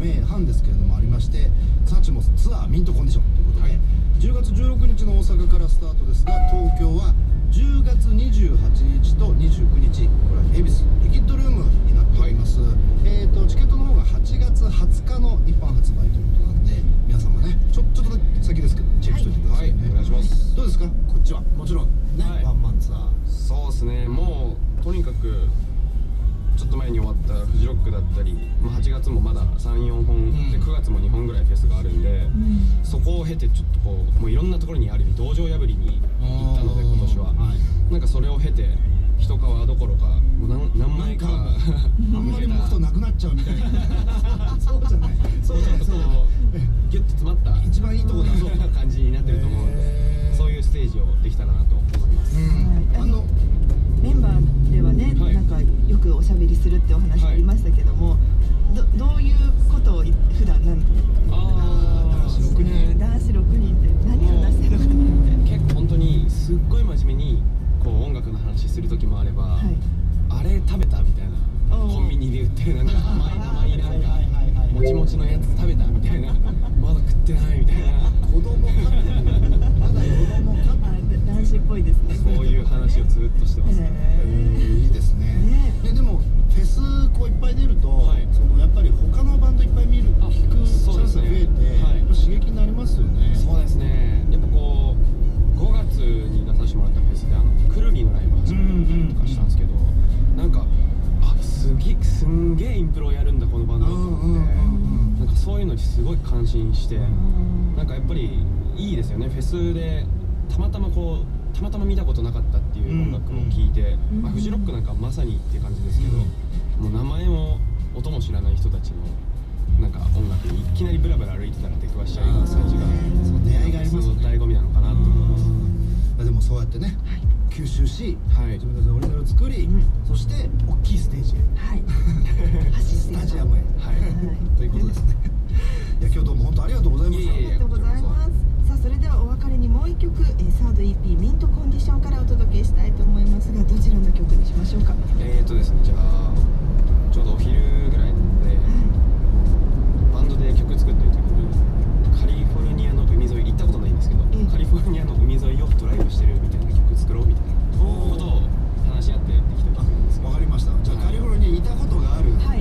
名半ですけれどもありまして、サチモスツアーミントコンディションということで、10月16日の大阪からスタートですが、東京は10月28日と29日、これは恵比寿リキッドルームになっております。チケットの方が8月20日の一般発売ということなんで、皆様ね、ちょっとだけ先ですけどチェックしておいてくださいね。 お願いします。 どうですか、こっちはもちろんね、ワンマンツアー。 そうですね、もうとにかくちょっと前に終わったフジロックだったり、8月もまだ3、4本で、9月も2本ぐらいフェスがあるんで、そこを経てちょっとこうもういろんなところにある意味道場破りに行ったので、今年は、なんかそれを経て一皮どころかもう何枚かあんまり向くとなくなっちゃうみたいなそうじゃない、そうじゃない、そうギュッと詰まった一番いいとこだそう感じになってると思うので、そういうステージをできたらなと思います。 メンバーではね、なんかよくおしゃべりするってお話ありましたけども、どういうことを普段男子6人って何話してるのかなって。 結構本当にすっごい真面目にこう音楽の話する時もあれば、あれ食べたみたいな、コンビニで売ってるなんか甘いなんかもちもちのやつ食べたみたいな、まだ食ってないみたいな、 子供かまだ子供か男子っぽいですね。 そういう話をずっとしてます。 いいですね。でもフェスこういっぱい出ると、そのやっぱり他のバンドいっぱい聞くチャンスが増えて、刺激になりますよね。 そうですね。やっぱこう5月に出させてもらったフェスでくるりのライブ始めたりとかしたんですけど、なんかすんげえインプロをやるんだこのバンドと思って、なんかそういうのにすごい感心して、なんかやっぱりいいですよね。フェスでたまたま見たことなかったっていう音楽を聴いて、フジロックなんかまさにっていう感じですけど、もう名前も音も知らない人たちのなんか音楽にいきなりブラブラ歩いてたら出くわしちゃうような感じが、 その出会いがありますね。 その醍醐味なのかなと思います。 でもそうやってね、吸収し、自分たちのオリジナルを作り、そして大きいステージへ、スタジアムへ、ということですね。いや、今日どうも本当ありがとうございました。 ありがとうございます。さあ、それではお別れにもう一曲、サード EP ミントコンディションからお届けしたいと思いますが、どちらの曲にしましょうか。 ですね、じゃあちょうどお昼ぐらいなので、バンドで曲作ってる時にカリフォルニアの海沿い、行ったことないんですけど、カリフォルニアの海沿いをドライブしてるみたいな曲作ろうみたいなことを話し合ってできた曲なんです。 わかりました。じゃあカリフォルニアにいたことがある方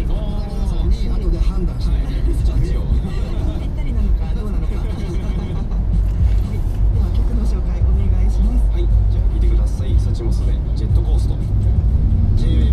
々に後で判断して、 ジャッジをぴったりなのかどうなのか。では曲の紹介お願いします。 はい、じゃあ聴いてください。サチモスでジェットコースト。 J-Wave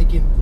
験